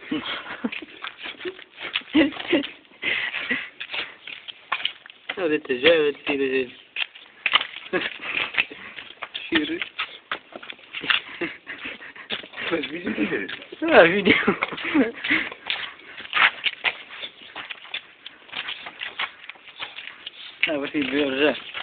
هذا تجاوز في لجل شيري بس فيديو فيديو بس يبيع الرجال